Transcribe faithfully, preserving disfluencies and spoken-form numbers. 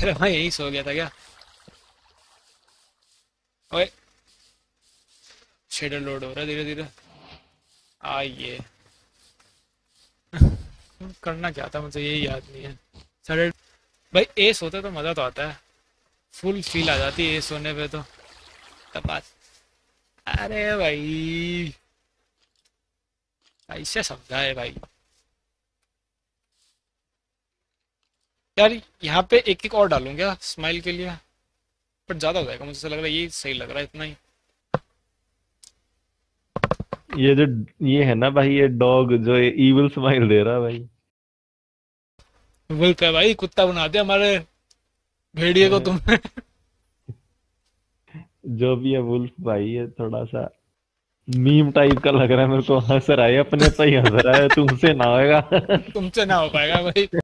अरे भाई यही सो गया था क्या? ओए, शेडर लोड हो रहा है धीरे धीरे। आइए। करना क्या था मुझे यही याद नहीं है। साढ़े। भाई एस होता तो मजा तो आता है। फुल फील आ जाती है एस होने पे तो। तब बात। अरे भाई, ऐसे समझा है भाई। यार यहाँ पे एक एक और डालूं क्या स्माइल के लिए? बट ज्यादा हो जाएगा मुझे ऐसा लग रहा है, ये सही लग रहा है इतना ही। ये जो ये है ना भाई, ये डॉग जो ये इविल स्माइल दे रहा है भाई। वुल्फ है भाई, कुत्ता बना दिया हमारे भेड़िए को तुमने। जो भी है वुल्फ भाई, ये थोड़ा सा मीम टाइप का लग रहा है मेरे को। हंस रहा है, अपने पे ही हंस रहा है, तुमसे ना होएगा। तुमसे ना हो पाएगा भाई।